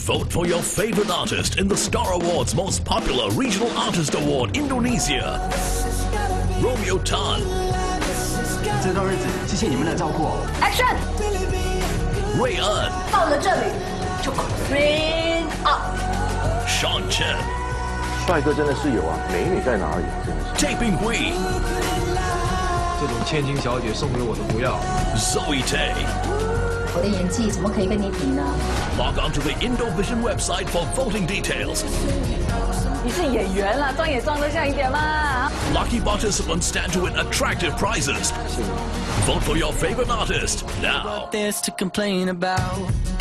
Vote for your favorite artist in the Star Awards' most popular Regional Artist Award, Indonesia. Romeo Tan. 这段日子，谢谢你们的照顾。 Action！ Ray An. 到了这里就 clean up。 Sean Chen. 帅哥真的是有啊，美女在哪里？真的是。 Taping Hui. 这种千金小姐送给我的不要。 Zoe Tay. 我的演技怎么可以跟你比呢 Log on to the Indovision website for voting details. 你是演员啦，装也装得像一点嘛。 Lucky participants stand to win attractive prizes. Vote for your favorite artist now. There's to complain about.